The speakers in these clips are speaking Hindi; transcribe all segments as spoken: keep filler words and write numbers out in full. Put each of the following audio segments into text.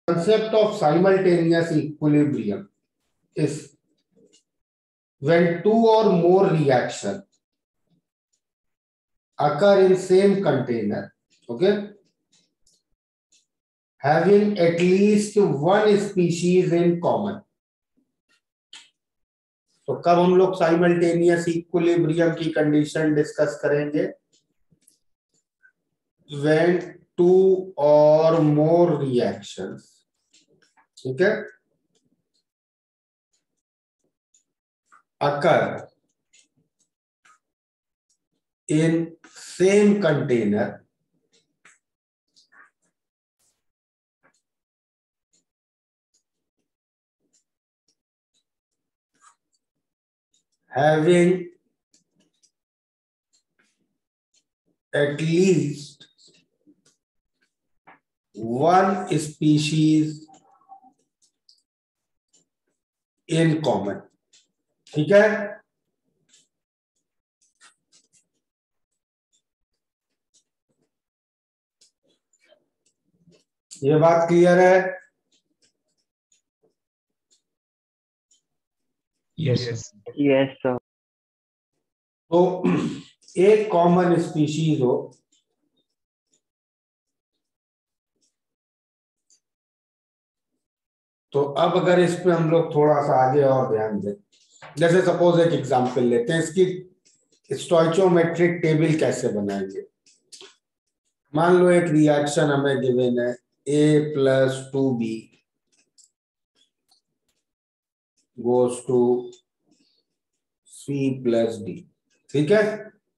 concept of simultaneous equilibrium is when two or more reactions occur in same container, okay, having at least one species in common. तो कब हम लोग साइमल्टेनियस इक्विलिब्रियम की कंडीशन डिस्कस करेंगे? When two or more reactions, ठीक है, occur in same container having at least one species in common. ठीक है, ये बात क्लियर है? Yes yes sir. तो एक कॉमन स्पीशीज हो तो अब अगर इस पे हम लोग थोड़ा सा आगे और ध्यान दें, जैसे सपोज एक एग्जांपल लेते हैं, इसकी स्टोइचोमेट्रिक टेबल कैसे बनाएंगे। मान लो एक रिएक्शन हमें गिवन है A plus two B goes to C plus D, ठीक है,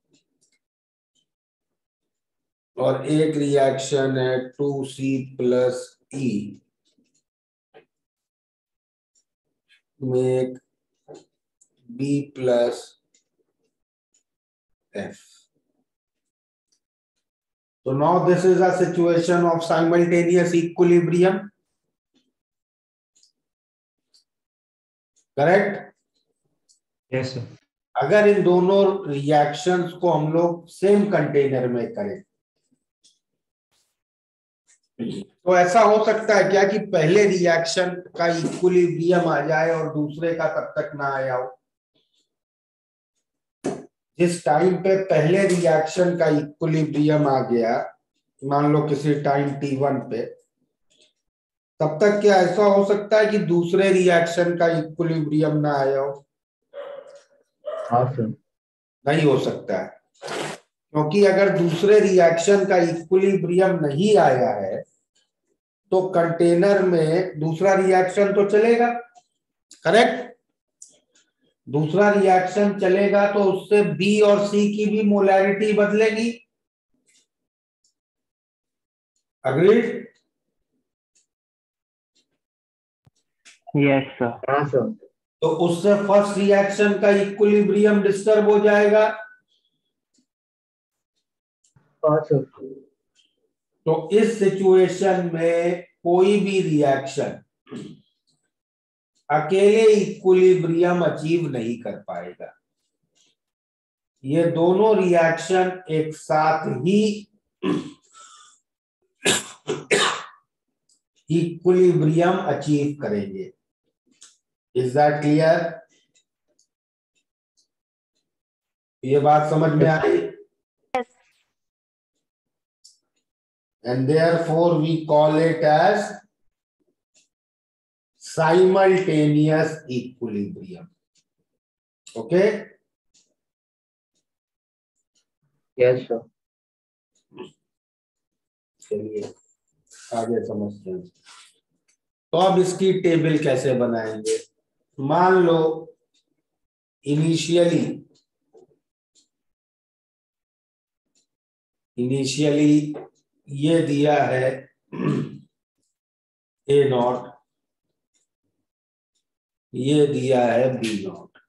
और एक रिएक्शन है two C plus E make B plus F. So now this is a situation of simultaneous equilibrium, correct? Yes sir. अगर इन दोनों रिएक्शंस को हम लोग सेम कंटेनर में करें तो ऐसा हो सकता है क्या कि पहले रिएक्शन का इक्विलिब्रियम आ जाए और दूसरे का तब तक ना आया हो। जिस टाइम पे पहले रिएक्शन का इक्विलिब्रियम आ गया, मान लो किसी टाइम टी वन पे, तब तक क्या ऐसा हो सकता है कि दूसरे रिएक्शन का इक्विलिब्रियम ना आया हो? हाँ सर। नहीं हो सकता है, क्योंकि अगर दूसरे रिएक्शन का इक्विलिब्रियम नहीं आया है तो कंटेनर में दूसरा रिएक्शन तो चलेगा, करेक्ट? दूसरा रिएक्शन चलेगा तो उससे बी और सी की भी मोलैरिटी बदलेगी, अग्रीड? Yes sir. हाँ सर। तो उससे फर्स्ट रिएक्शन का इक्विलिब्रियम डिस्टर्ब हो जाएगा। हाँ सर। तो इस सिचुएशन में कोई भी रिएक्शन अकेले इक्विलिब्रियम अचीव नहीं कर पाएगा। ये दोनों रिएक्शन एक साथ ही इक्विलिब्रियम अचीव करेंगे। Is that clear? ये बात समझ में आई? And therefore we call it as simultaneous equilibrium. Okay? Yes sir. चलिए आगे समझते हैं। तो अब इसकी टेबल कैसे बनाएंगे? मान लो इनिशियली इनिशियली ये दिया है ए नॉट, ये दिया है B naught.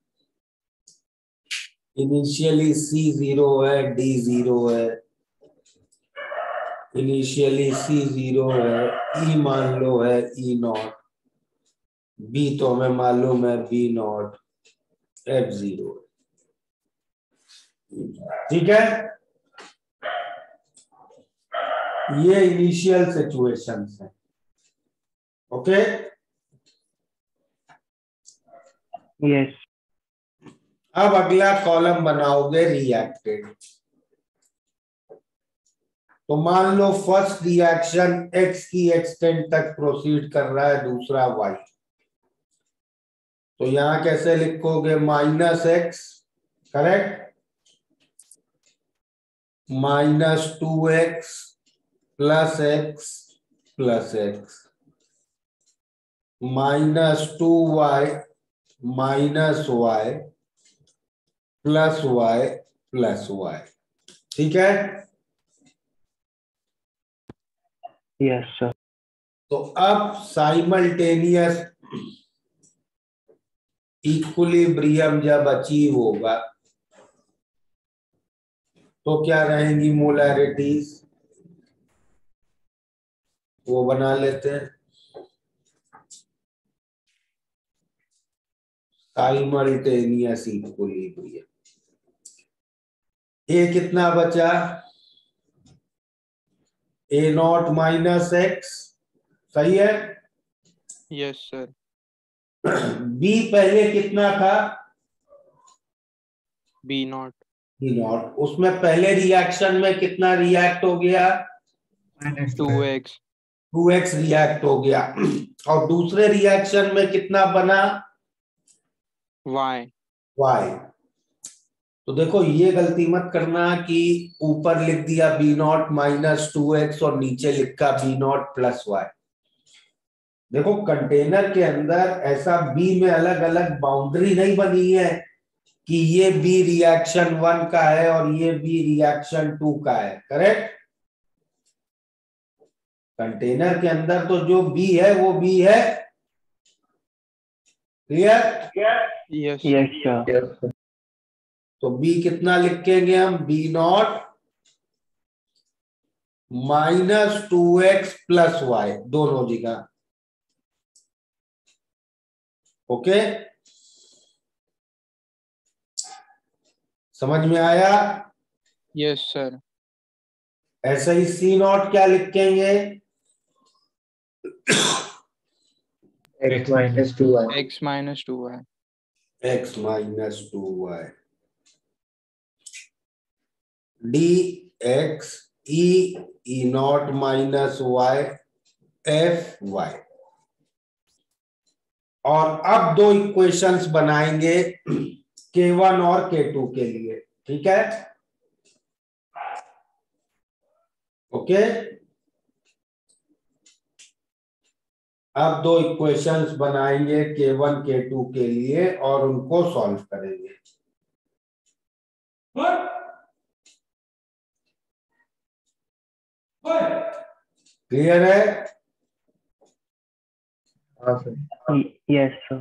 Initially C zero है, डी जीरो है, इनिशियली सी जीरो है, ई मान लो है ई नॉट, बी तो हमें मालूम है बी नॉट, एफ जीरो, ठीक है? ये इनिशियल सिचुएशंस है। Okay yes. अब अगला कॉलम बनाओगे रिएक्टेड। तो मान लो फर्स्ट रिएक्शन एक्स की एक्सटेंट तक प्रोसीड कर रहा है, दूसरा वाई। तो यहां कैसे लिखोगे? Minus X, correct, minus two X plus X plus X, minus two Y minus Y plus Y plus Y. ठीक है? Yes sir. तो अब साइमल्टेनियस इक्विलिब्रियम जब अचीव होगा तो क्या रहेंगी मोलैरिटीज? वो बना लेते हैं। Simultaneous equilibrium. ए कितना बचा? ए नॉट माइनस एक्स, सही है? Yes sir. बी पहले कितना था? B not. बी नॉट, उसमें पहले रिएक्शन में कितना रिएक्ट हो गया? Two X. Two X react हो गया। और दूसरे रिएक्शन में कितना बना? वाई। वाई। तो देखो ये गलती मत करना कि ऊपर लिख दिया B naught minus two X और नीचे लिखा बी नॉट प्लस वाई। देखो कंटेनर के अंदर ऐसा बी में अलग अलग बाउंड्री नहीं बनी है कि ये बी रिएक्शन वन का है और ये बी रिएक्शन टू का है, करेक्ट? कंटेनर के अंदर तो जो बी है वो बी है। क्लियर? Yes yes sir. तो बी कितना लिखेंगे हम? B naught minus two X plus Y, दोनों जगह। ओके, समझ में आया? Yes sir. ऐसे ही सी नॉट क्या लिखेंगे? X minus two Y. X minus two Y. X minus two Y D X E E naught minus Y F Y. और अब दो इक्वेशंस बनाएंगे के वन और के टू के लिए। ठीक है? ओके, अब दो इक्वेशंस बनाएंगे के वन के टू के लिए और उनको सॉल्व करेंगे। क्लियर है? हाँ सर। Yes sir.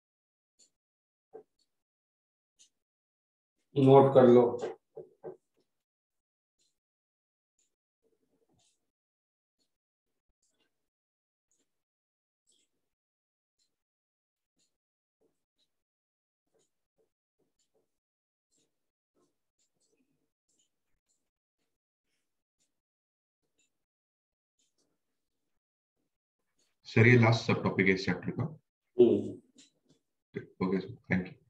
नोट कर लो। सर ये लास्ट सब टॉपिक है इस चैप्टर का। Okay sir, thank you.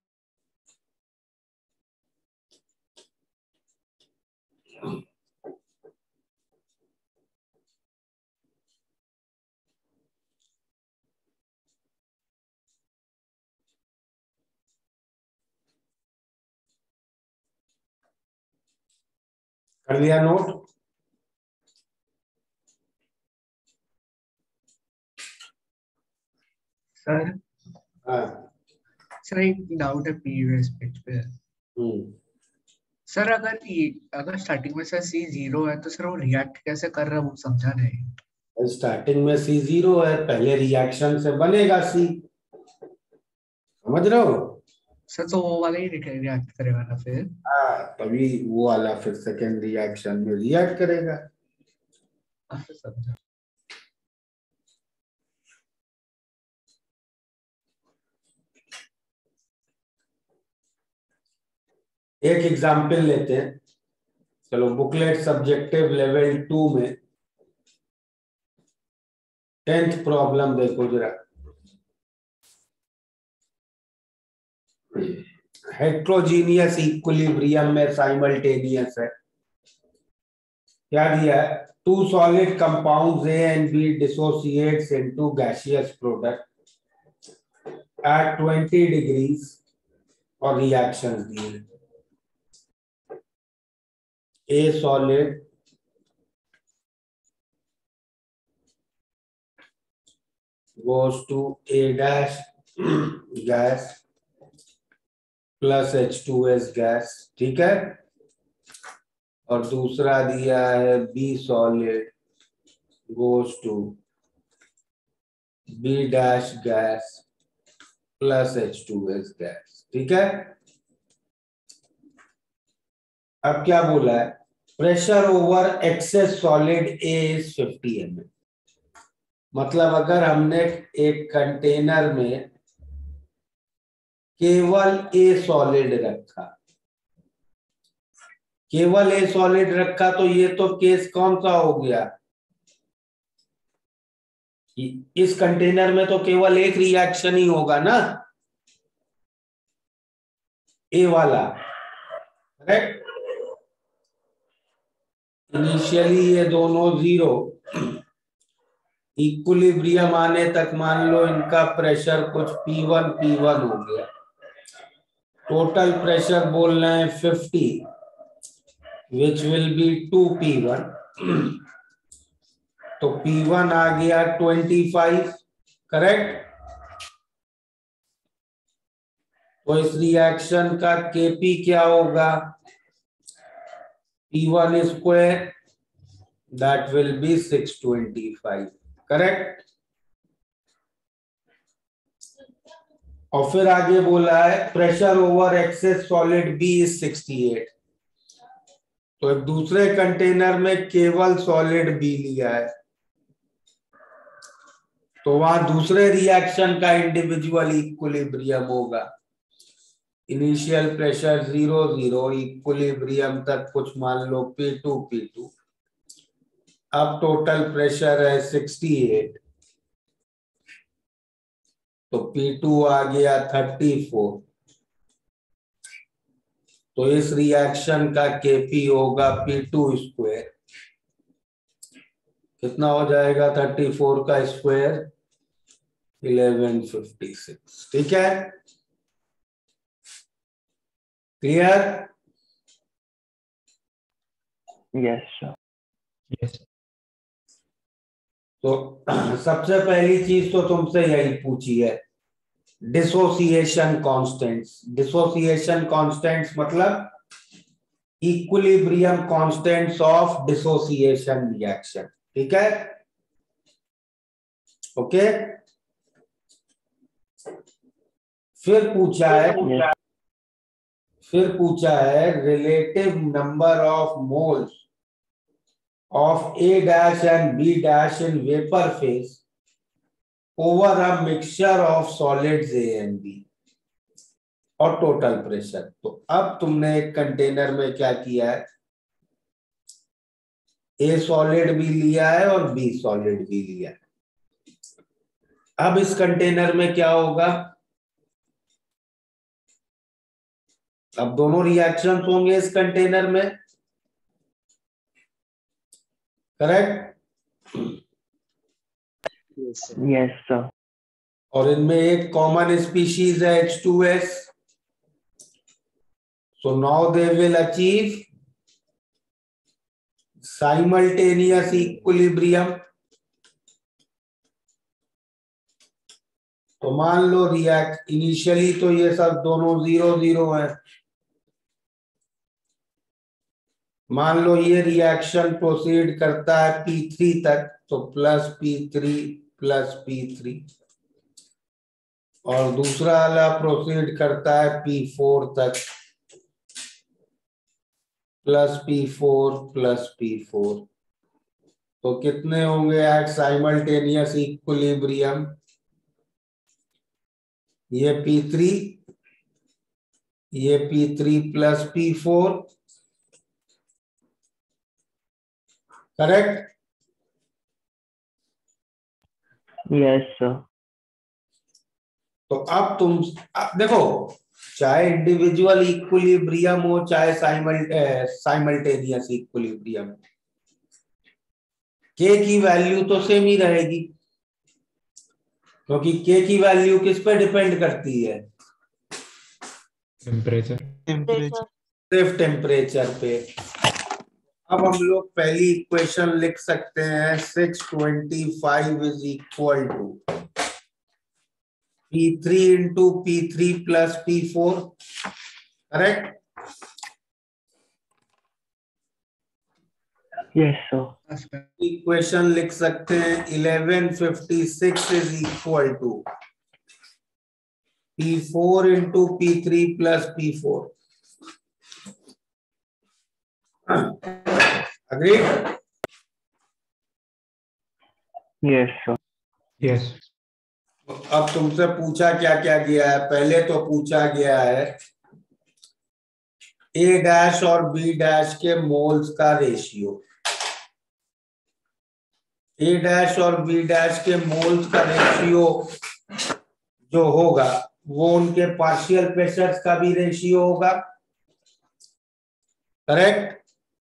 कर लिया नोट? सर हाँ। सर एक डाउट है प्रीवियस पेज पे। हम्म सर अगर ये अगर स्टार्टिंग में सर सी जीरो है तो सर वो रिएक्ट कैसे कर रहा है वो समझा नहीं। स्टार्टिंग में सी जीरो है, पहले रिएक्शन से बनेगा सी। समझ रहे हो? सर तो वो वाला ही रिएक्ट करेगा ना फिर? हाँ, तभी वो वाला फिर सेकेंड रिएक्शन में रिएक्ट करेगा। अच्छा समझा। एक एग्जाम्पल लेते हैं। चलो बुकलेट सब्जेक्टिव लेवल टू में टेंथ प्रॉब्लम देखो जरा। हेट्रोजीनियस इक्विलिब्रियम में साइमल्टेनियस है। क्या दिया है? Two solid compounds A and B dissociates into gaseous product at twenty degrees और रिएक्शंस दिए। A solid goes to A dash gas plus H two S gas, ठीक है। और दूसरा दिया है B solid goes to B dash gas plus H two S gas, ठीक है। अब क्या बोला है? Pressure over excess solid A is fifty M L. मतलब अगर हमने एक कंटेनर में केवल ए सॉलिड रखा, केवल ए सॉलिड रखा, तो ये तो केस कौन सा हो गया? इस कंटेनर में तो केवल एक रिएक्शन ही होगा ना, ए वाला, करेक्ट। इनिशियली ये दोनों जीरो, इक्विलिब्रियम आने तक मान लो इनका प्रेशर कुछ पी वन पी वन हो गया। टोटल प्रेशर बोल रहे हैं fifty, which will be two P one. तो पी वन आ गया ट्वेंटी फाइव, करेक्ट। तो इस रिएक्शन का केपी क्या होगा? P one square, that will be six twenty five, correct. और फिर आगे बोला है pressure over excess solid B is sixty eight. तो एक दूसरे कंटेनर में केवल सॉलिड बी लिया है, तो वहां दूसरे रिएक्शन का इंडिविजुअल इक्विलिब्रियम होगा। Initial pressure zero zero, equilibrium तक कुछ मान लो पी टू पी टू। अब टोटल प्रेशर है सिक्सटी एट, तो पी टू आ गया थर्टी फोर। तो इस रिएक्शन का केपी होगा पी टू स्क्वायर। कितना हो जाएगा? थर्टी फोर का स्क्वायर इलेवन फिफ्टी सिक्स, ठीक है। क्लियर? Yes sir. Yes. तो सबसे पहली चीज तो तुमसे यही पूछी है, डिसोसिएशन कांस्टेंट्स। डिसोसिएशन कांस्टेंट्स मतलब equilibrium constants of dissociation reaction, ठीक है। ओके। फिर पूछा है फिर पूछा है relative number of moles of A dash and B dash in vapor phase over a mixture of solids A and B और टोटल प्रेशर। तो अब तुमने एक कंटेनर में क्या किया है? A सॉलिड भी लिया है और B सॉलिड भी लिया है। अब इस कंटेनर में क्या होगा? अब दोनों रिएक्शंस होंगे इस कंटेनर में, करेक्ट। Yes sir. और इनमें एक कॉमन स्पीशीज है H two S. So now they will achieve simultaneous equilibrium. तो मान लो रिएक्ट, इनिशियली तो ये सब दोनों जीरो जीरो है। मान लो ये रिएक्शन प्रोसीड करता है पी थ्री तक, तो plus P three plus P three, और दूसरा वाला प्रोसीड करता है पी फोर तक, plus P four plus P four. तो कितने होंगे एट साइमल्टेनियस इक्विलिब्रियम? ये पी थ्री, ये P three plus P four, correct. Yes, sir. तो अब तुम अब देखो, चाहे इंडिविजुअल इक्विलिब्रियम हो चाहे साइमल्टेनियस इक्विलिब्रियम, के की वैल्यू तो सेम ही रहेगी, क्योंकि के की वैल्यू किस पे डिपेंड करती है? टेम्परेचर टेम्परेचर सिर्फ टेम्परेचर पे। अब हम लोग पहली इक्वेशन लिख सकते हैं, six twenty five is equal to P three into P three plus P four, correct? Yes, sir. Equation लिख सकते हैं eleven fifty six is equal to P four into P three plus P four, agreed? Yes, sir. Yes अब तुमसे पूछा क्या क्या गया है? पहले तो पूछा गया है ए डैश और बी डैश के मोल्स का रेशियो। ए डैश और बी डैश के मोल्स का रेशियो जो होगा वो उनके पार्शियल प्रेशर्स का भी रेशियो होगा, correct?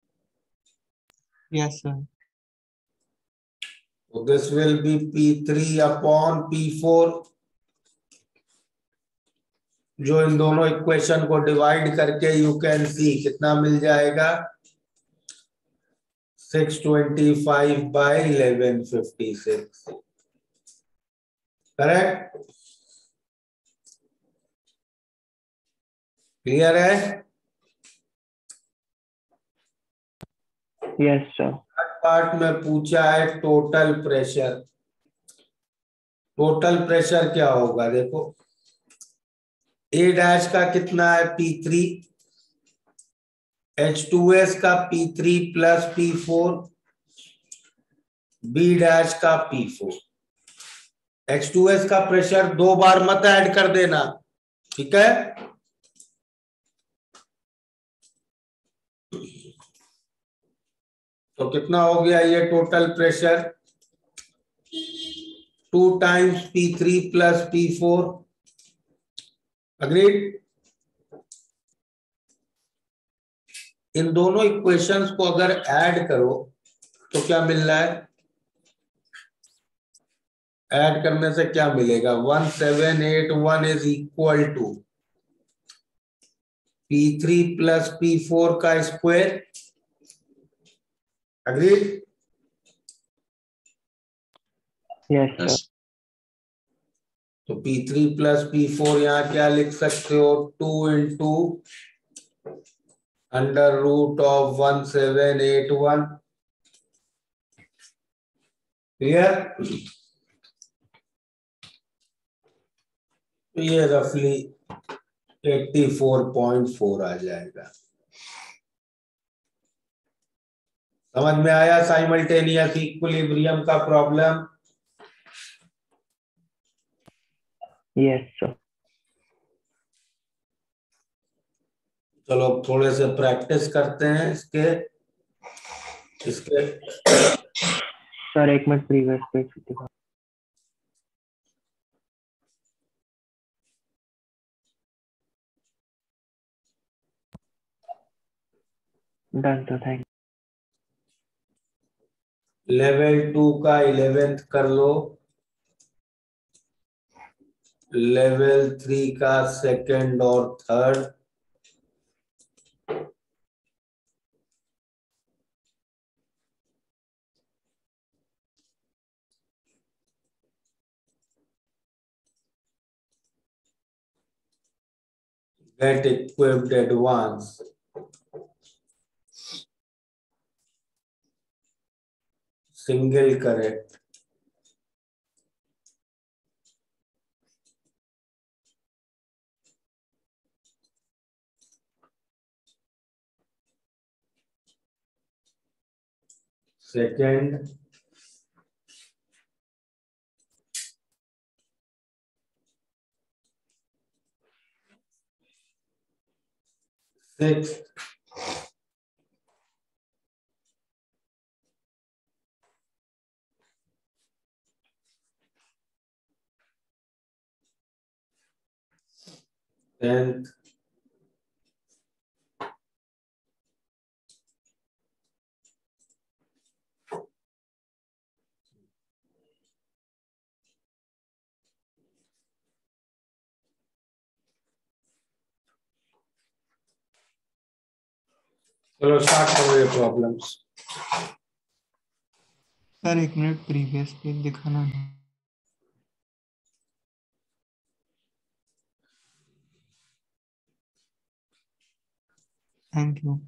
Yes sir So this will be P three upon P four, जो इन दोनों इक्वेशन को डिवाइड करके यू कैन सी कितना मिल जाएगा, six twenty five by eleven fifty six, correct? Clear है? Yes, sir. पार्ट में पूछा है टोटल प्रेशर। टोटल प्रेशर क्या होगा? देखो, ए डैश का कितना है? P three, H two S का P three plus P four, B dash का P four. H two S का प्रेशर दो बार मत ऐड कर देना, ठीक है? तो कितना हो गया ये total pressure? Two times P three plus P four, agreed? इन दोनों इक्वेशंस को अगर ऐड करो तो क्या मिल रहा है? ऐड करने से क्या मिलेगा? One seven eight one is equal to P three plus P four का स्क्वायर, अग्रीड? Yes, sir. तो P three plus P four यहाँ क्या लिख सकते हो? Two into under root of one seven eight one, clear? तो ये रफली एट्टी फोर पॉइंट फोर आ जाएगा। समझ में आया साइमल्टेनियस इक्विलिब्रियम का प्रॉब्लम? Yes, sir. चलो थोड़े से प्रैक्टिस करते हैं इसके इसके Sir, एक मिनट प्रीवियस पेज दिखा। Done, sir. Thank level two का इलेवेंथ कर लो, लेवल थ्री का सेकंड और third, get equipped advance, single correct, second, sixth, tenth चलो स्टार्ट करो ये प्रॉब्लम्स। सर एक मिनट प्रीवियस पेज दिखाना है। Thank you.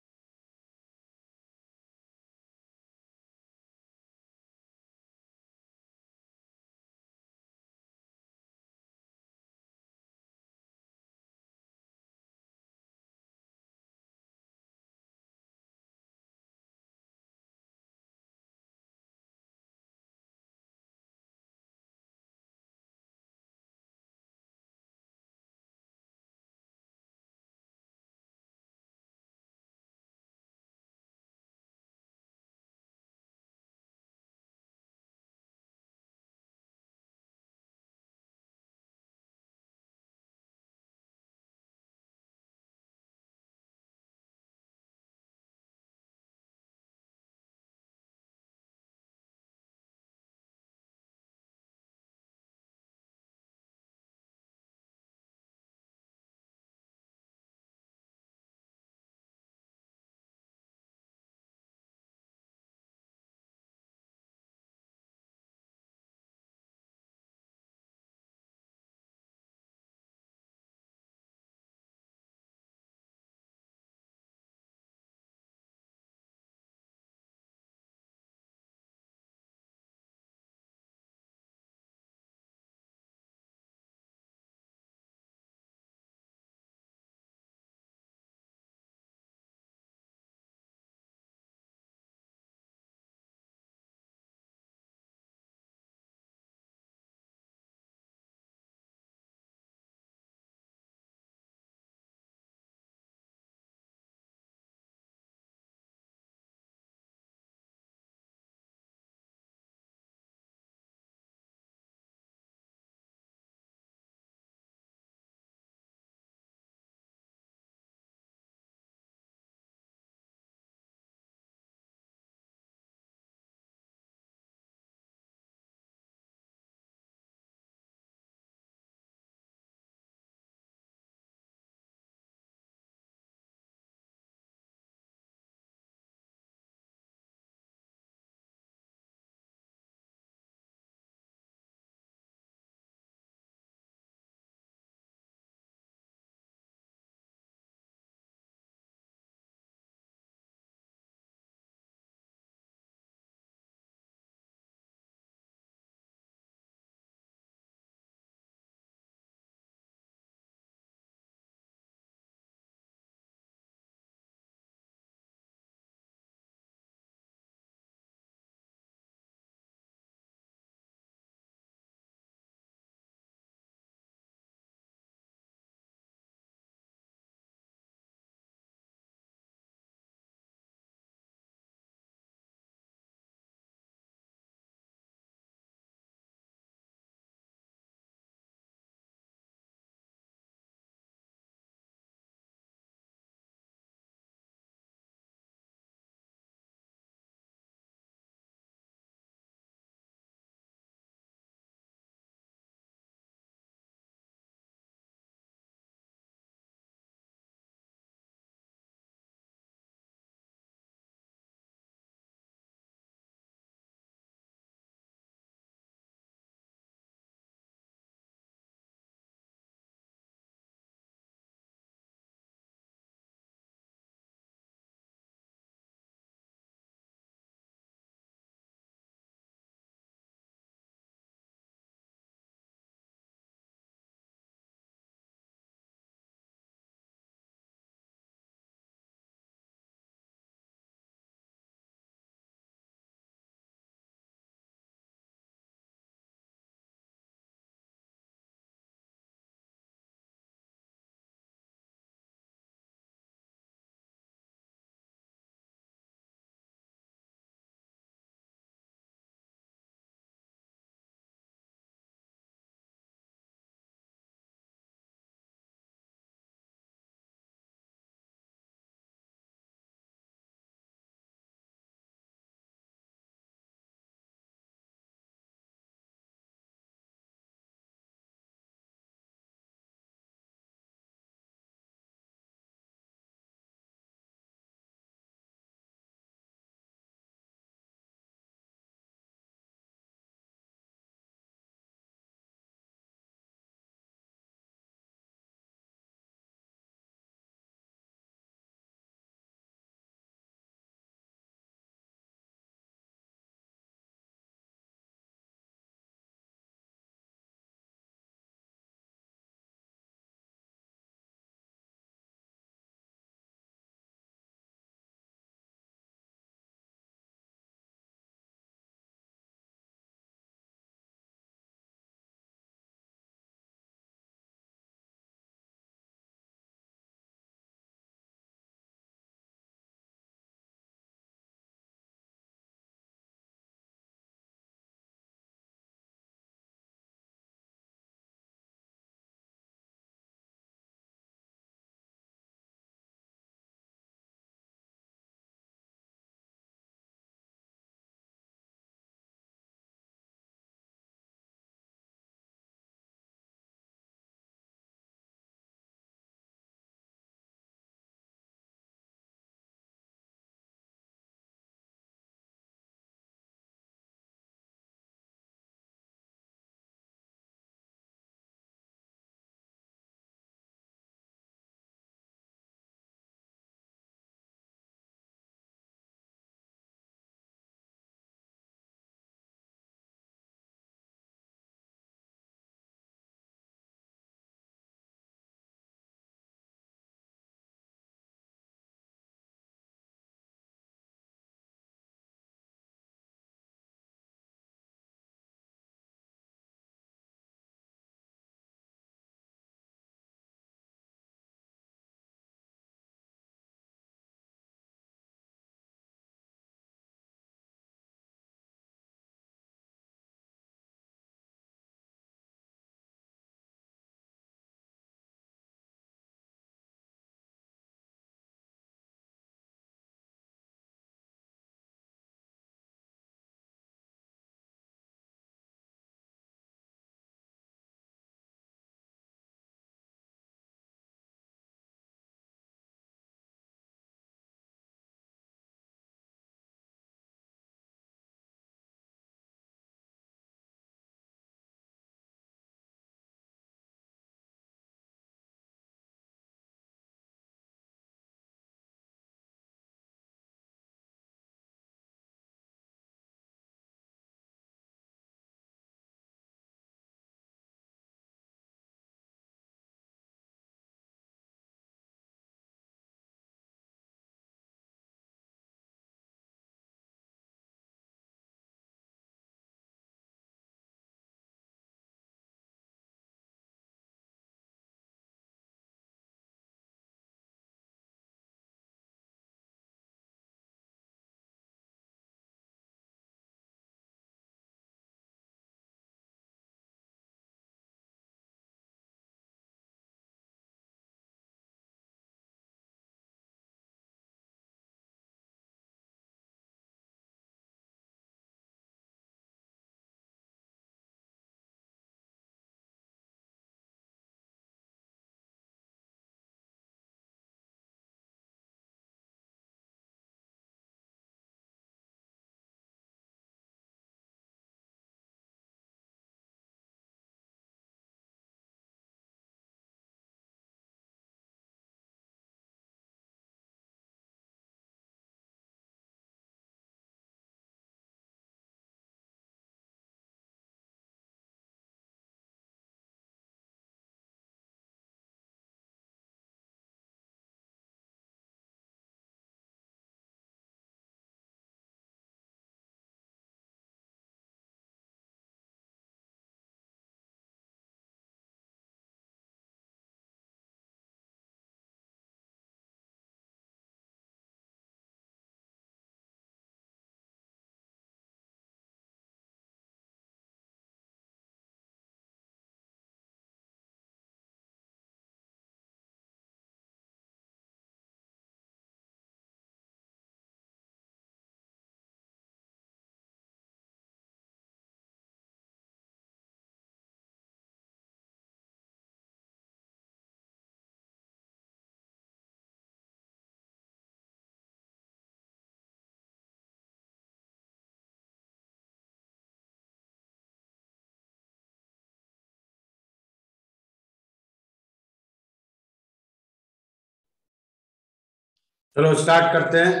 चलो स्टार्ट करते हैं।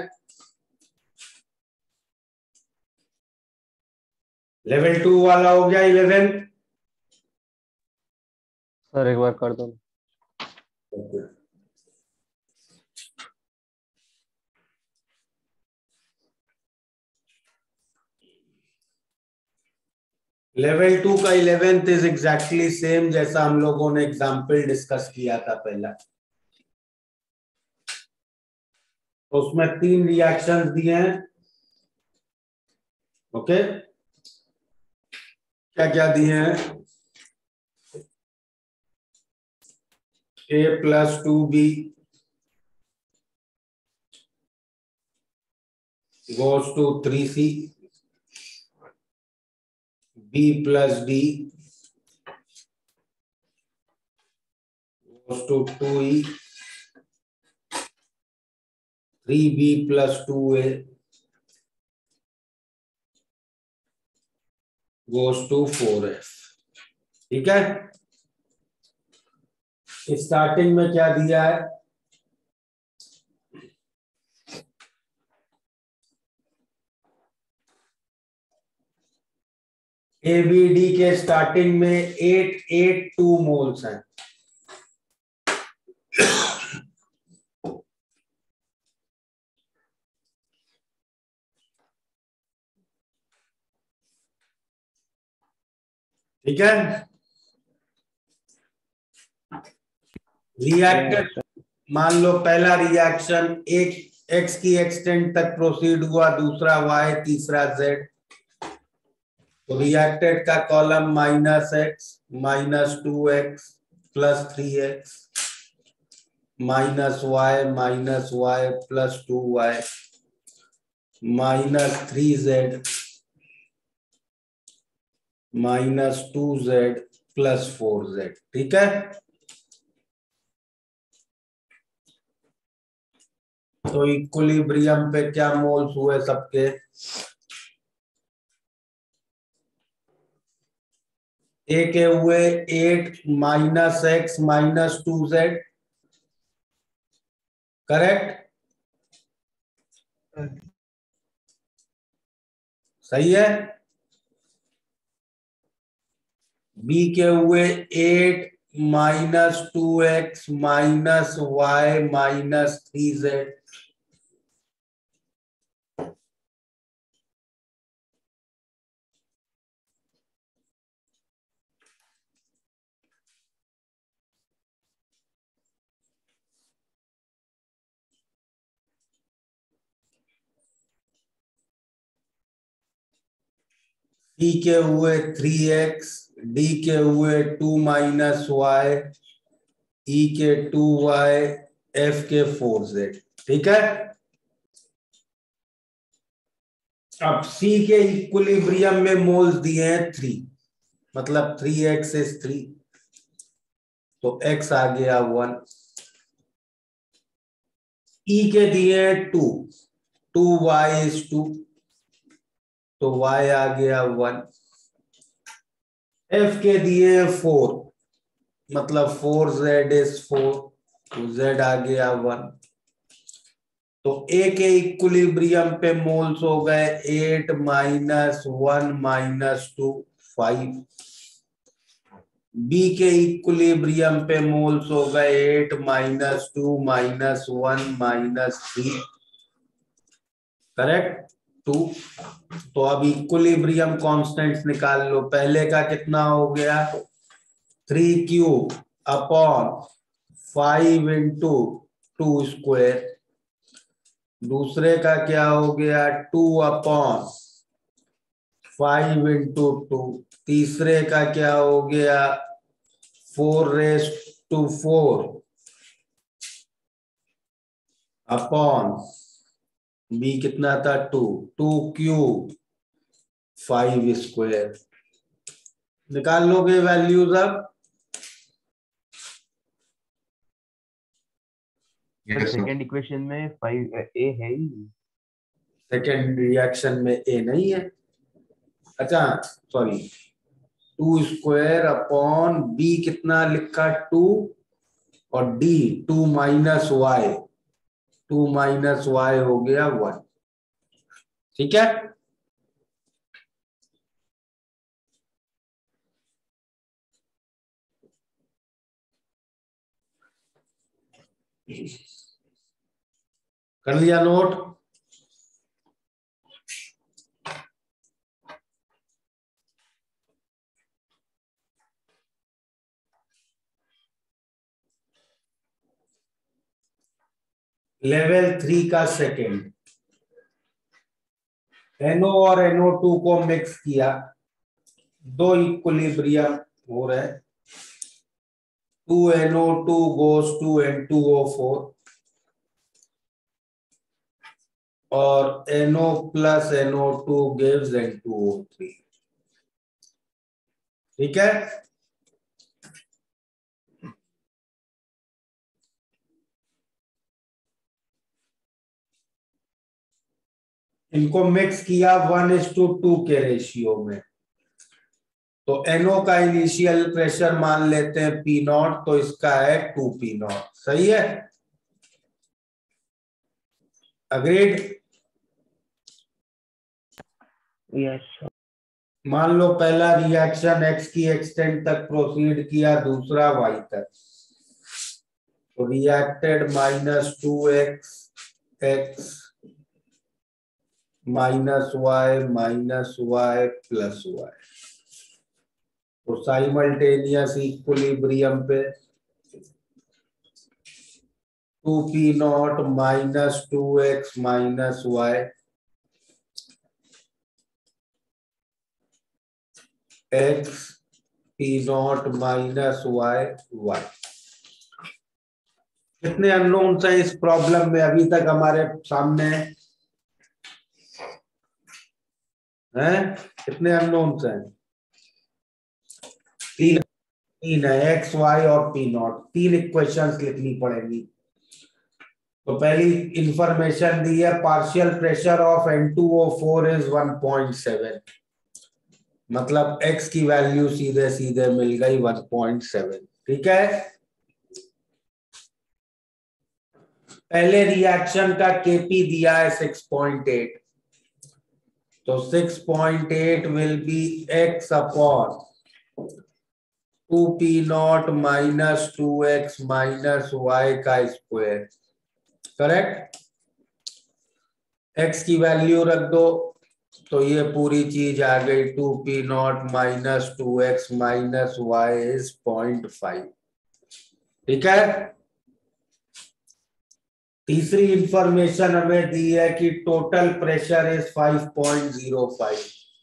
लेवल टू वाला हो गया इलेवन। सर एक बार कर दो। लेवल टू का इलेवेंथ इज एग्जैक्टली सेम जैसा हम लोगों ने एग्जाम्पल डिस्कस किया था पहला। तो उसमें तीन रिएक्शंस दिए हैं। ओके, क्या क्या दिए हैं? A plus two B goes to three C, B plus D goes to two e, three b plus two a goes to four f। ठीक है, स्टार्टिंग में क्या दिया है? ए बी डी के स्टार्टिंग में एट एट टू मोल्स हैं। ठीक है, रिएक्टर मान लो पहला रिएक्शन एक एक्स की एक्सटेंट तक प्रोसीड हुआ, दूसरा वाई, तीसरा जेड। तो रिएक्टेड का column minus X minus two X plus three X minus Y minus Y plus two Y minus three Z minus two Z plus four Z. ठीक है, तो इक्विलिब्रियम पे क्या मोल्स हुए सबके? ए के हुए eight minus X minus two Z, correct? सही है। बी के हुए eight minus two X minus Y minus three Z, D के हुए थ्री एक्स, डी के हुए टू माइनस वाई, ई के टू वाई, एफ के फोर जेड। ठीक है, अब सी के इक्विलिब्रियम में मोल्स दिए हैं थ्री, मतलब थ्री एक्स इज थ्री, तो एक्स आ गया वन। ई के दिए हैं two, two Y is two, तो y आ गया वन। f के दिए फोर, मतलब फोर जेड इज फोर, तो z आ गया वन। तो a के इक्विलिब्रियम पे मोल्स हो गए eight minus one minus two five, b के इक्विलिब्रियम पे मोल्स हो गए eight minus two minus one minus three, correct? Two. तो अब इक्विलिब्रियम कांस्टेंट्स निकाल लो। पहले का कितना हो गया? Three cube upon five into two square. दूसरे का क्या हो गया? Two upon five into two. तीसरे का क्या हो गया? Four raise to four upon B कितना था? Two, two cube five square. निकाल लोगे वैल्यूज अब? सेकेंड इक्वेशन में फाइव ए है ही। सेकेंड रिएक्शन में ए नहीं है। अच्छा sorry, two square upon B कितना लिखा? टू, और D two minus Y, to minus Y हो गया वन। ठीक है, कर लिया नोट? लेवल थ्री का सेकेंड, एन ओ और एन ओ टू को मिक्स किया, दो इक्विलिब्रियम हो रहे, two N O two goes to N two O four और NO plus N O two gives N two O three. ठीक है, इनको मिक्स किया वन इज टू टू के रेशियो में, तो NO का इनिशियल प्रेशर मान लेते हैं पी नॉट, तो इसका है टू पी नॉट। सही है, अग्रीड? Yes sir. मान लो पहला रिएक्शन X की एक्सटेंट तक प्रोसीड किया, दूसरा Y तक, तो reacted minus two X X minus Y minus Y plus Y, तो साइमल्टेनियस इक्विलिब्रियम पे two P naught minus two X minus Y X P naught minus Y Y. कितने अननोन्स हैं इस प्रॉब्लम में अभी तक हमारे सामने हैं? कितने अननोन्स हैं? तीन तीन है, एक्स वाई और पी नॉट। तीन इक्वेशंस लिखनी पड़ेगी। तो पहली इंफॉर्मेशन दी है, partial pressure of N two O four is one point seven, मतलब x की वैल्यू सीधे सीधे मिल गई वन पॉइंट सेवन। ठीक है, पहले रिएक्शन का केपी दिया है सिक्स पॉइंट एट, तो six point eight will be x upon two P naught minus two X minus Y का स्क्वायर। करेक्ट, x की वैल्यू रख दो, तो ये पूरी चीज आ गई two P naught minus two X minus Y is point five. ठीक है, तीसरी इंफॉर्मेशन हमें दी है कि total pressure is five point zero five.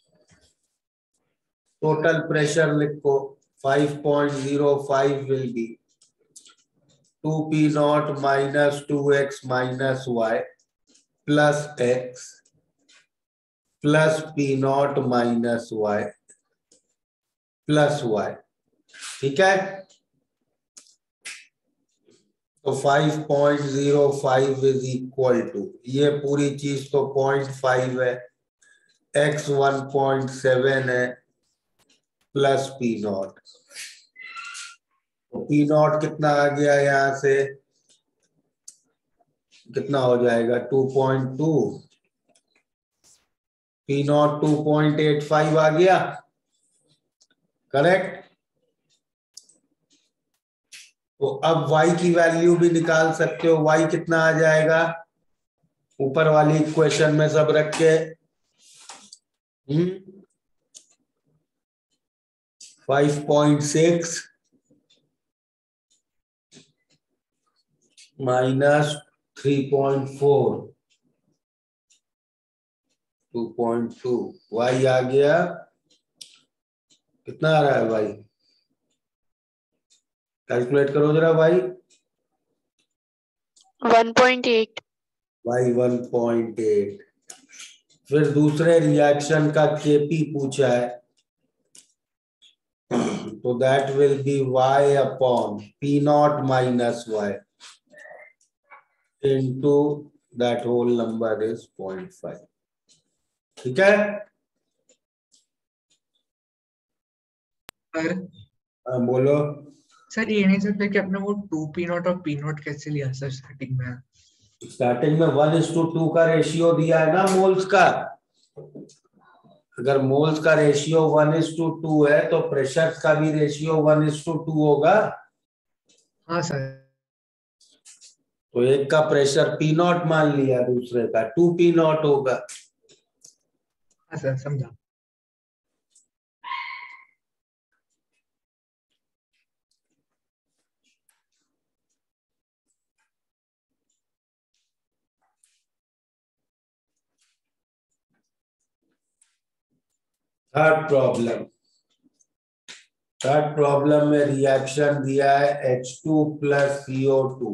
Total pressure लिखो, five point zero five will be two P naught minus two X minus Y plus X plus P naught minus Y plus Y. ठीक है, तो five point zero five is equal to, ये पूरी चीज तो पॉइंट फाइव है, x वन पॉइंट सेवन है प्लस पी नॉट, तो पी नॉट कितना आ गया यहां से, कितना हो जाएगा two point two, P naught two point eight five आ गया। करेक्ट, तो अब y की वैल्यू भी निकाल सकते हो, y कितना आ जाएगा, ऊपर वाली इक्वेशन में सब रख के five point six minus three point four two point two, Y आ गया, कितना आ रहा है भाई, कैलकुलेट करो जरा भाई। One point eight. Y one point eight. फिर दूसरे रिएक्शन का केपी पूछा है, तो that will be y upon P naught minus Y into that whole number is point five. ठीक है, सर हाँ, बोलो। सर ये नहीं सकते कि अपने वो टू पी नॉट और पी नॉट कैसे लिया सर स्टार्टिंग में? स्टार्टिंग में वन इज टू टू का रेशियो दिया है ना मोल्स का। अगर मोल्स का ratio one is to two है तो प्रेशर का भी ratio one is to two होगा। हाँ सर। तो एक का प्रेशर पी नॉट मान लिया, दूसरे का टू पी नॉट होगा। हाँ सर, समझा। थर्ड प्रॉब्लम, थर्ड प्रॉब्लम में रिएक्शन दिया है H two plus C O two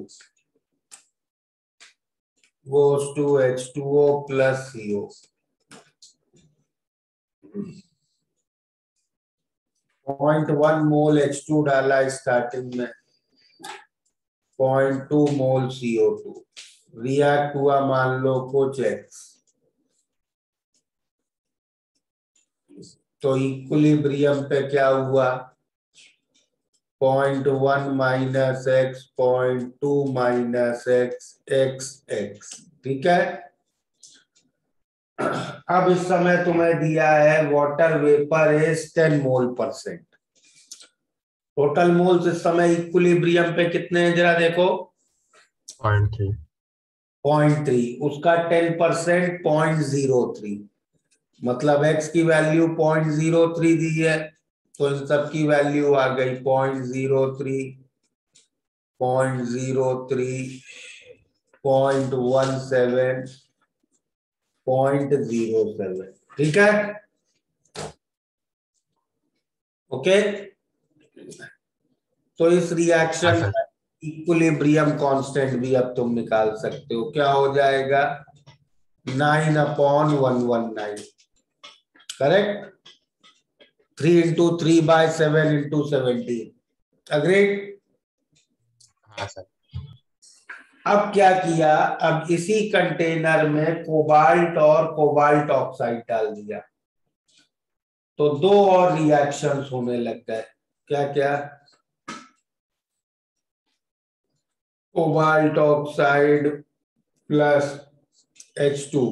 goes to H two O plus C O। Point one mole H two डाला है स्टार्टिंग में, point two mole C O two. React हुआ मान लो कुछ एक्स, तो इक्विलिब्रियम पे क्या हुआ, point one minus X, point two minus X, X X. ठीक है। अब इस समय तुम्हें दिया है water vapour is ten mole percent. Total moles इस समय इक्विलिब्रियम पे कितने हैं जरा देखो, पॉइंट थ्री। पॉइंट थ्री, उसका ten percent point zero three, मतलब x की वैल्यू पॉइंट जीरो थ्री दी है, तो इन सब की वैल्यू आ गई point zero three, point zero three, point one seven, point zero seven. ठीक है, ओके। तो इस रिएक्शन का इक्विलिब्रियम कांस्टेंट भी अब तुम निकाल सकते हो, क्या हो जाएगा, nine upon one one nine, correct. Three into three by seven into seventeen. Agreed. हाँ सर। अब क्या किया, अब इसी कंटेनर में कोबाल्ट और कोबाल्ट ऑक्साइड डाल दिया, तो दो और रिएक्शंस होने लग गए। क्या क्या, cobalt oxide plus H two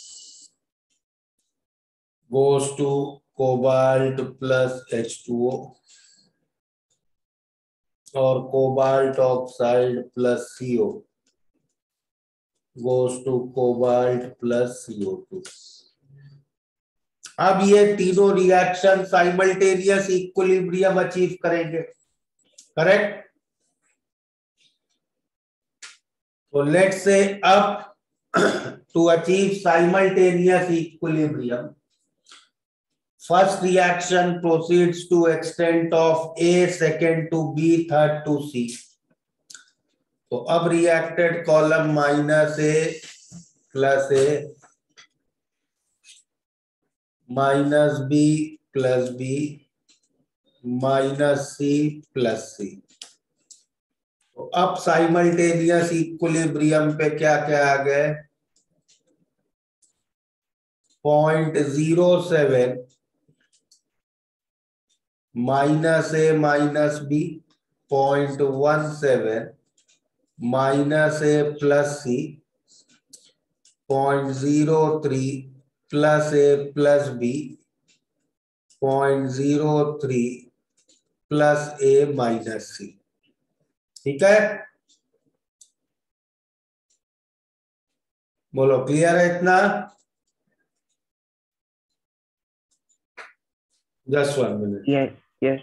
goes to cobalt plus H two O, और cobalt oxide plus C O goes to cobalt plus C O two. अब ये तीनों रिएक्शन साइमल्टेनियस इक्विलिब्रियम अचीव करेंगे, करेक्ट। तो लेट्स से अब to achieve simultaneous equilibrium, first reaction proceeds to extent of A, second to B, third to C। तो अब reacted column minus A plus A minus B plus B minus C plus C. तो अब साइमल्टेनियस इक्विलिब्रियम पे क्या क्या आ गए, point zero seven minus A minus B, point one seven minus A plus C, point zero three plus A plus B, point zero three plus A minus C. ठीक है, बोलो क्लियर है इतना? Just one minute. Yes, yes.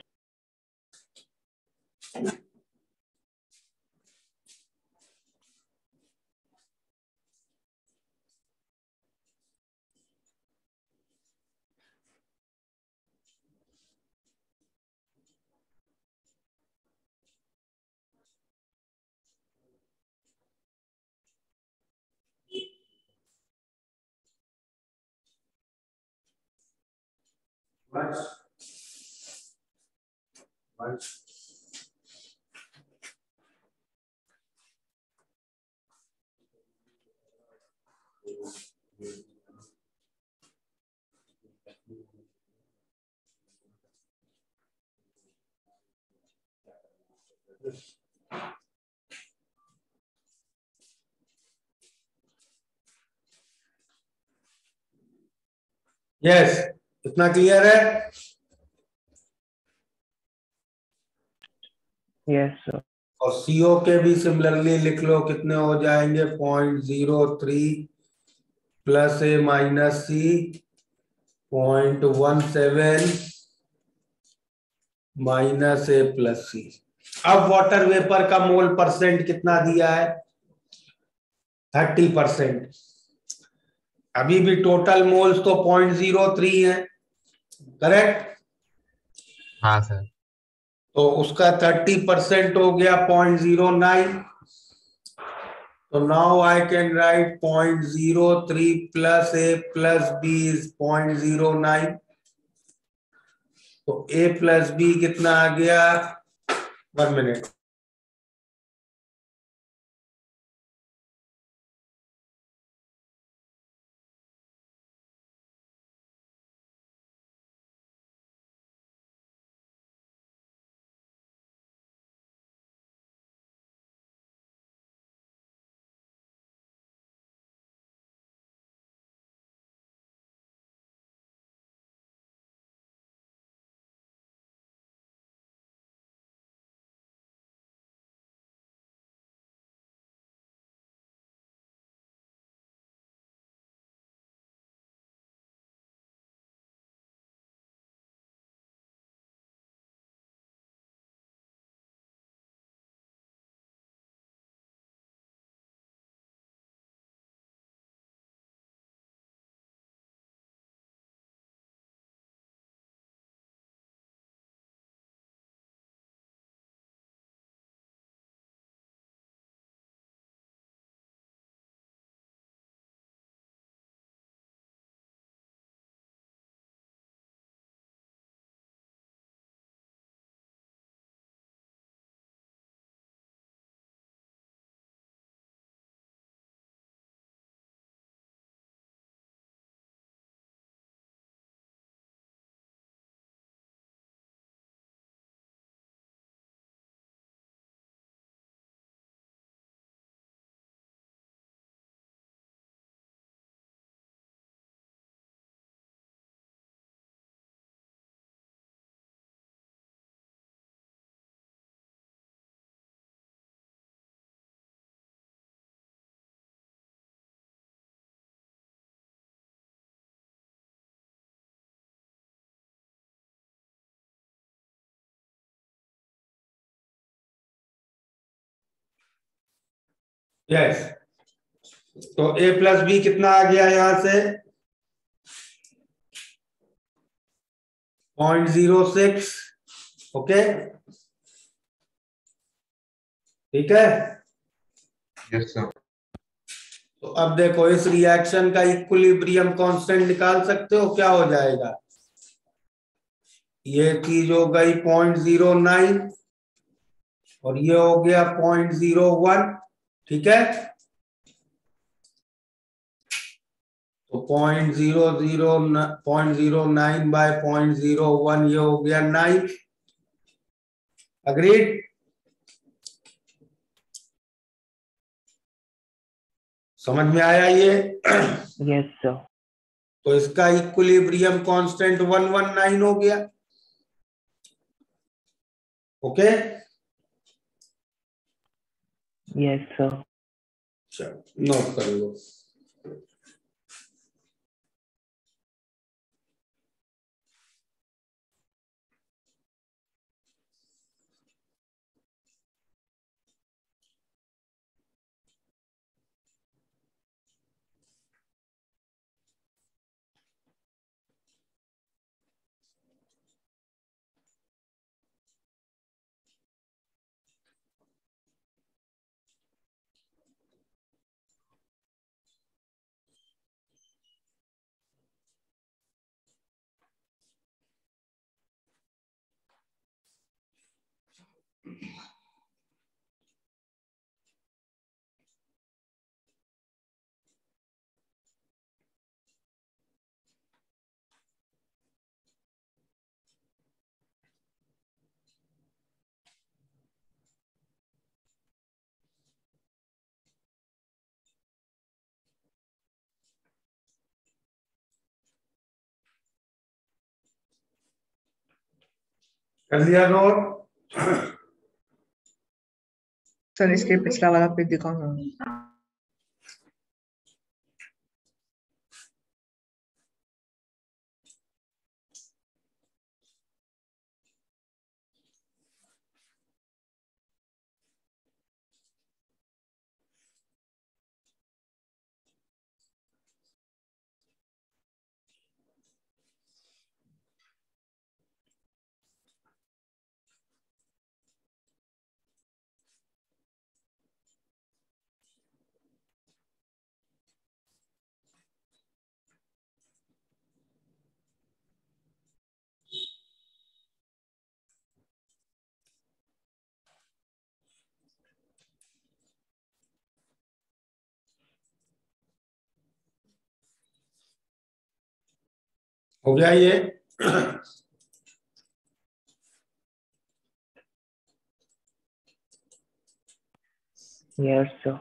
Much. Much. Yes, इतना क्लियर है? Yes sir. और सीओ के भी सिमिलरली लिख लो, कितने हो जाएंगे? Point zero three plus A minus C point one seven minus A plus C. अब वाटर वेपर का मोल परसेंट कितना दिया है? Thirty percent. अभी भी टोटल मोल्स तो पॉइंट जीरो थ्री है, करेक्ट? हाँ सर। तो उसका थर्टी परसेंट हो गया पॉइंट जीरो नाइन। तो now I can write point zero three plus A plus B is point zero nine. तो ए प्लस बी कितना आ गया? One minute. यस, तो ए प्लस बी कितना आ गया यहां से? Point zero six. ओके, ठीक है। Yes sir. तो अब देखो, इस रिएक्शन का इक्विलिब्रियम कांस्टेंट निकाल सकते हो? क्या हो जाएगा? ये चीज हो गई पॉइंट जीरो नाइन और ये हो गया पॉइंट जीरो वन, ठीक है। तो point zero zero point zero nine by point zero one, ये हो गया नाइन। अग्रीड? समझ में आया ये? Yes sir. तो इसका equilibrium constant one one nine हो गया। Okay, yes sir. चलो नोट कर लो। कर लिया नोट? सर इसके पिछला वाला पेज दिखाओ ना। हो गया ये? Yes, sir.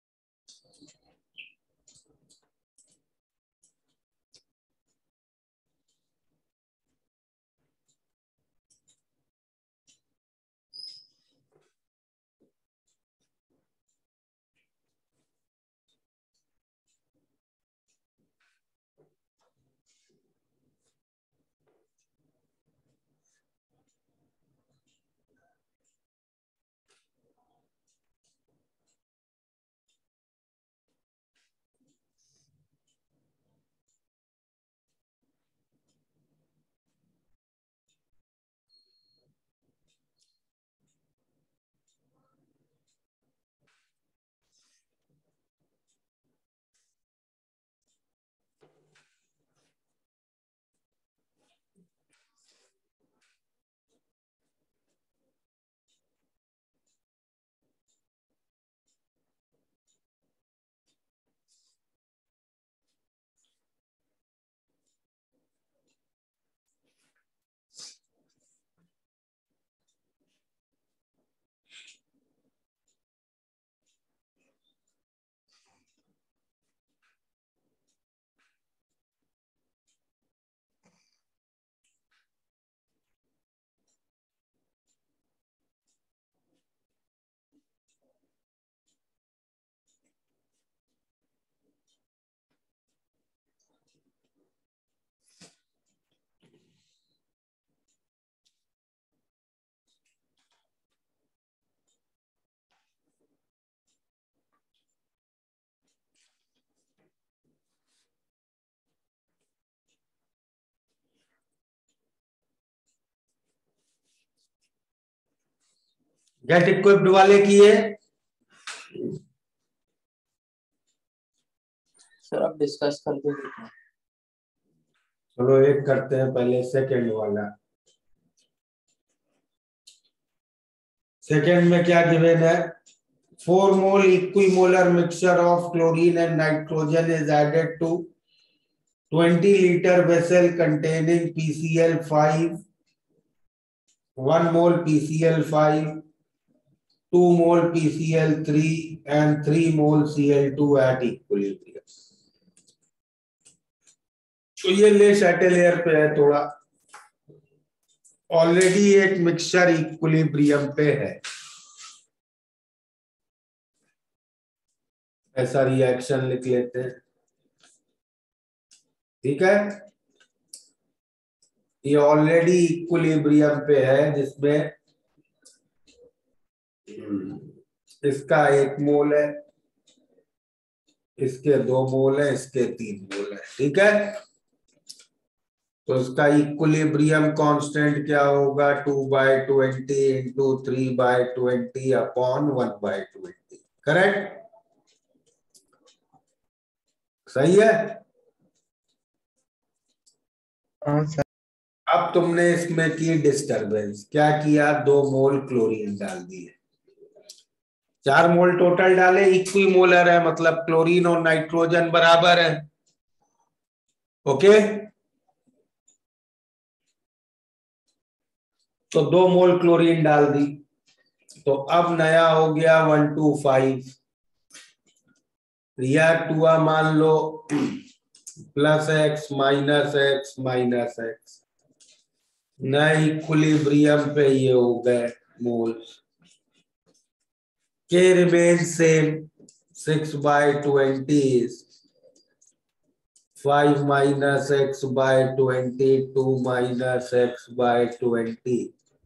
गेट इक्विप्ड वाले किए? सर आप डिस्कस करके देखो। चलो एक करते हैं पहले सेकंड वाला। सेकंड में क्या गिवन है? Four mole equimolar mixture of chlorine and nitrogen is added to twenty liter vessel containing P C l five, one mole P C l five, two mole P C l three and three mole C l two at equilibrium. तो ये ले सैटेलायर पे है थोड़ा, ऑलरेडी एक मिक्सचर इक्विलिब्रियम पे है, ऐसा रिएक्शन लिख लेते हैं। ठीक है, ये ऑलरेडी इक्विलिब्रियम पे है जिसमें इसका एक मोल है, इसके दो मोल है, इसके तीन मोल है। ठीक है, तो इसका इक्विलिब्रियम कांस्टेंट क्या होगा? Two by twenty into three by twenty upon one by twenty. Correct? सही है? हाँ सर। अब तुमने इसमें की डिस्टरबेंस, क्या किया? दो मोल क्लोरीन डाल दिए, चार मोल टोटल डाले, इक्विमोलर है मतलब क्लोरीन और नाइट्रोजन बराबर है। ओके, तो दो मोल क्लोरीन डाल दी, तो अब नया हो गया वन टू फाइव। रिएक्ट हुआ मान लो plus X minus X minus X, नए इक्विलिब्रियम पे ये हो गए मोल्स। के remain same, six by twenty is five minus x by twenty, two minus x by twenty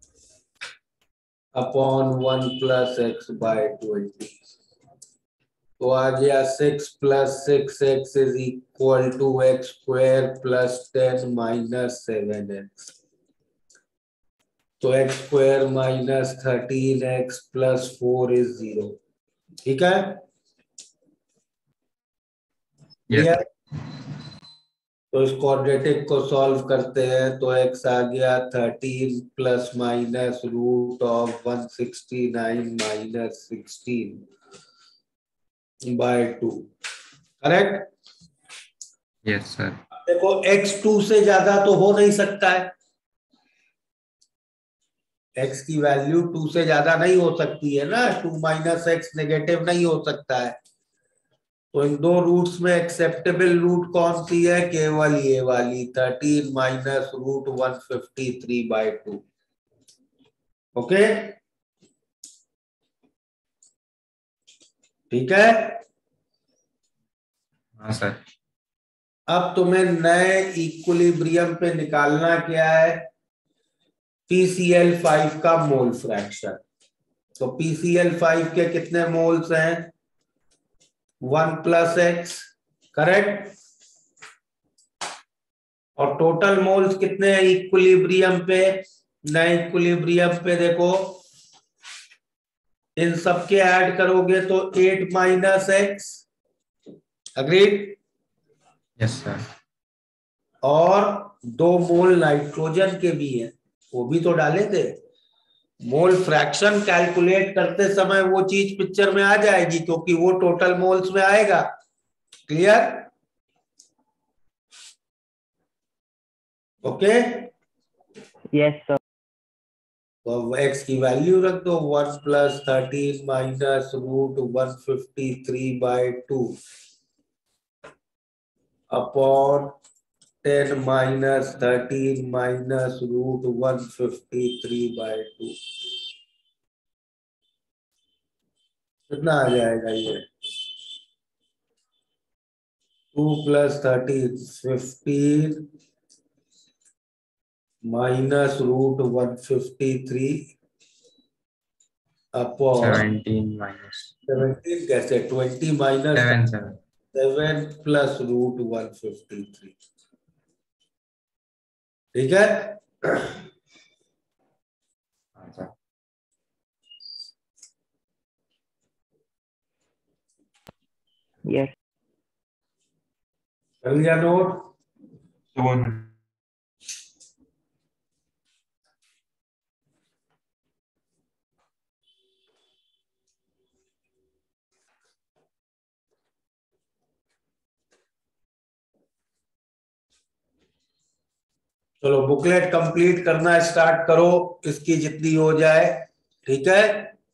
upon one plus x by twenty. तो आ गया six plus six x is equal to x square plus ten minus seven x. तो x square minus thirteen x plus four is zero. ठीक है? Yes. Yeah. तो इस क्वाड्रेटिक को सॉल्व करते हैं तो x आ गया thirteen plus minus root of one sixty nine minus sixteen by two. Correct? Yes, sir. देखो x टू से ज्यादा तो हो नहीं सकता है, x की वैल्यू टू से ज्यादा नहीं हो सकती है ना, टू माइनस एक्स नेगेटिव नहीं हो सकता है। तो इन दो रूट्स में एक्सेप्टेबल रूट कौन सी है? केवल ये वाली, thirteen minus root one fifty three by two. Okay, ठीक है। हाँ सर। अब तुम्हें नए इक्विलिब्रियम पे निकालना क्या है? पी सी एल फाइव का मोल फ्रैक्शन। तो पी सी एल फाइव के कितने मोल्स हैं? One plus X, correct. और टोटल मोल्स कितने हैं इक्विलिब्रियम पे? नए इक्विलिब्रियम पे देखो, इन सबके ऐड करोगे तो eight minus X, agreed? Yes sir. और दो मोल नाइट्रोजन के भी हैं, वो भी तो डाले थे। मोल फ्रैक्शन कैलकुलेट करते समय वो चीज पिक्चर में आ जाएगी क्योंकि वो टोटल मोल्स में आएगा। क्लियर? Okay, yes sir. तो एक्स की वैल्यू रख दो, one plus thirteen minus root one fifty three by two upon ten minus thirteen minus root one fifty three by two. कितना आ जाएगा ये? Two plus thirteen fifteen minus root one fifty three upon seventeen minus seventeen, कैसे? Twenty minus seven seven seven plus root one fifty three. ठीक है? हाँ सर। यस कर लिया नोट? So one. चलो बुकलेट कंप्लीट करना स्टार्ट करो, इसकी जितनी हो जाए। ठीक है?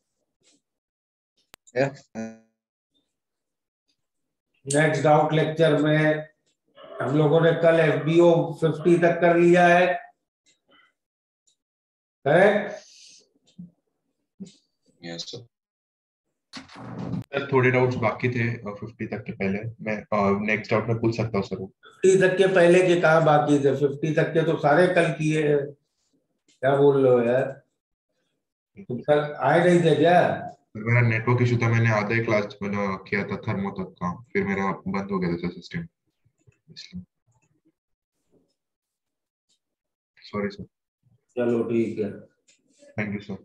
नेक्स्ट डाउट लेक्चर में हम लोगों ने कल एफ बी ओ फिफ्टी तक कर लिया है, करेक्ट? Yes, sir. सर थोड़े डाउट्स बाकी थे फिफ्टी तक के पहले, मैं नेक्स्ट डाउट में पूछ सकता हूँ सर? फिफ्टी तक के पहले के कहाँ बाकी थे? फिफ्टी तक के तो सारे कल किए हैं। क्या बोल रहे हो यार, तुम कल आए नहीं थे क्या? मेरा नेटवर्क इशू था, मैंने आधा ही क्लास मैंने किया था थर्मो तक का, फिर मेरा बंद हो गया था सिस्टम, इसलिए सॉरी सर। चलो ठीक है, थैंक यू सर।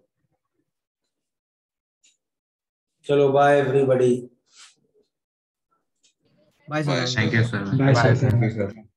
चलो bye everybody. Bye Bye, sir. Thank you sir. Bye, sir. Thank you sir.